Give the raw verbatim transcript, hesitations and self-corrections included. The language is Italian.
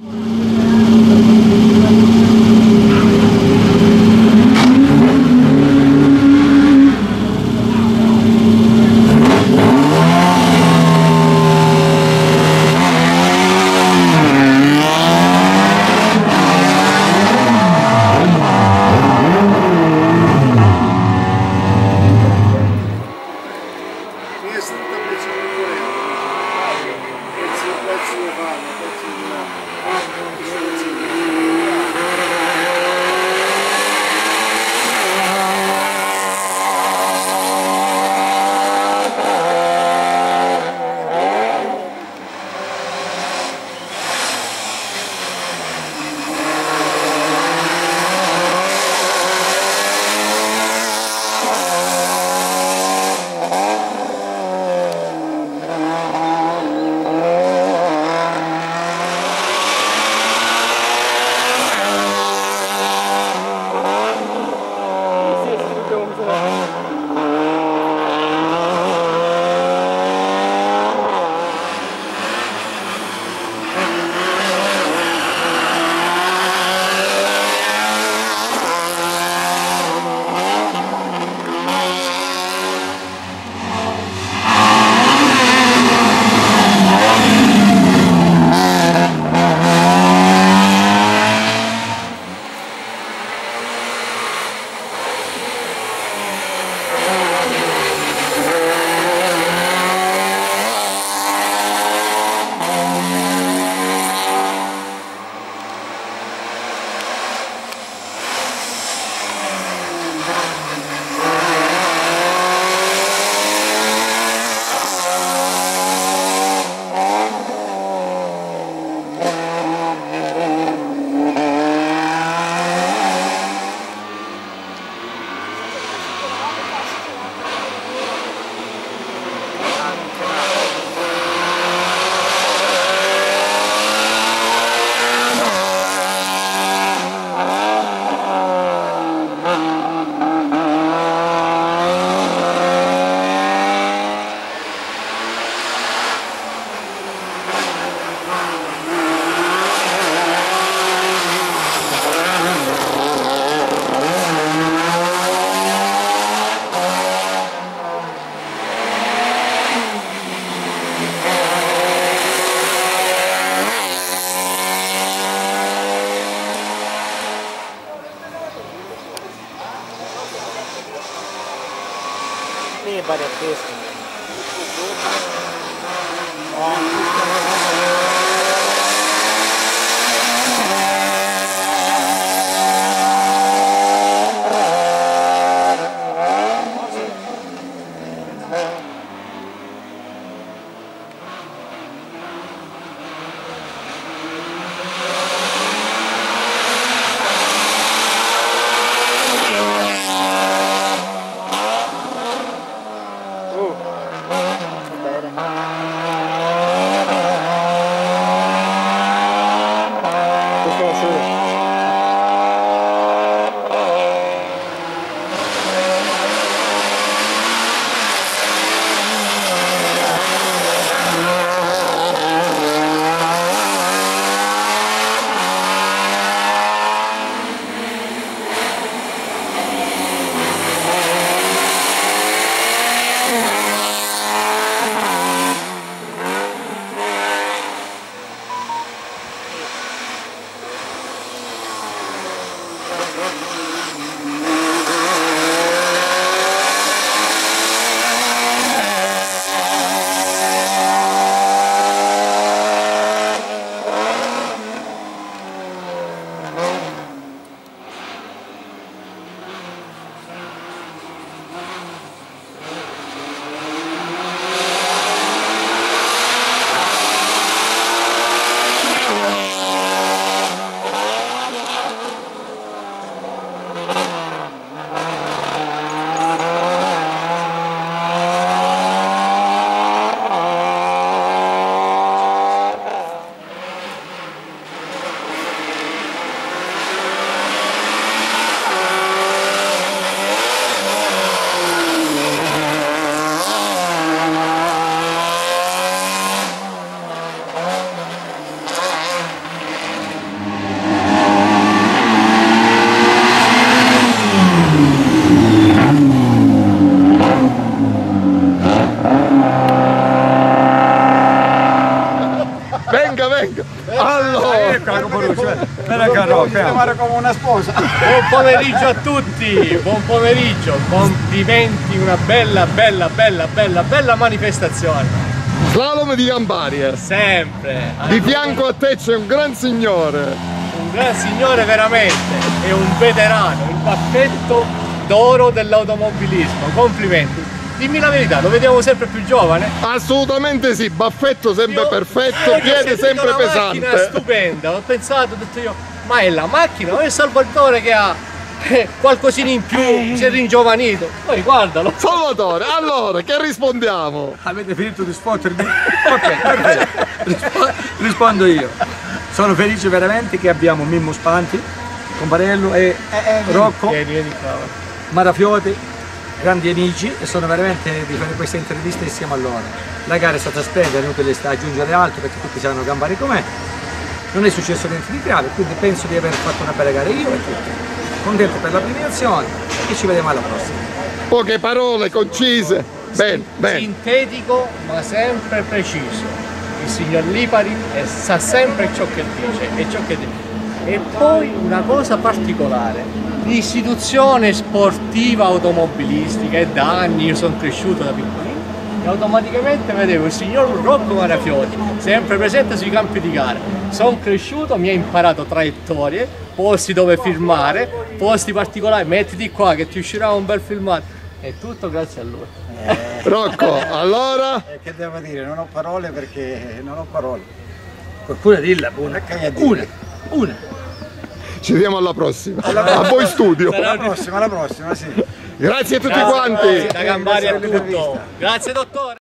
Lì pare a questo. Bene. ecco la coppoluccia, guarda Rocco, chiamare come una sposa. Buon pomeriggio a tutti, buon pomeriggio, complimenti, una bella, bella, bella, bella, bella manifestazione. Slalom di Gambari, sempre. Di fianco a te c'è un gran signore. Un gran signore veramente, è un veterano, il baffetto d'oro dell'automobilismo, complimenti. Dimmi la verità, lo vediamo sempre più giovane? Assolutamente sì, baffetto sempre io, perfetto, piede sempre una pesante. Macchina stupenda, ho pensato, ho detto io, ma è la macchina o è Salvatore che ha eh, qualcosina in più, si è ringiovanito? Poi guardalo. Salvatore, allora, che rispondiamo? Avete finito di sfottermi? Ok, perfetto. Rispo rispondo io. Sono felice veramente che abbiamo Mimmo Spanti, Comparello e eh, eh, Rocco, vieni, vieni qua. Marafiotti, grandi amici, e sono veramente di fare questa intervista insieme a loro. La gara è stata splendida, è inutile aggiungere altro perché tutti sanno Gambari com'è. Non è successo niente di grave, quindi penso di aver fatto una bella gara io e tutti. Contento per la premiazione e ci vediamo alla prossima. Poche parole concise. Bene, bene. Sintetico ma sempre preciso. Il signor Lipari sa sempre ciò che dice e ciò che dice. E poi una cosa particolare, l'istituzione sportiva automobilistica, e da anni io sono cresciuto da piccolino e automaticamente vedevo il signor Rocco Marafiotti sempre presente sui campi di gara. Sono cresciuto, mi ha imparato traiettorie, posti dove filmare, posti particolari, mettiti qua che ti uscirà un bel filmato. È tutto grazie a lui. Eh. Rocco, allora? Eh, che devo dire? Non ho parole perché non ho parole. Qualcuno dilla, una, una, una. Ci vediamo alla prossima. Alla a voi studio. Alla prossima, alla prossima, sì. Grazie a tutti Grazie, quanti. Da Gambari a tutto. Grazie dottore.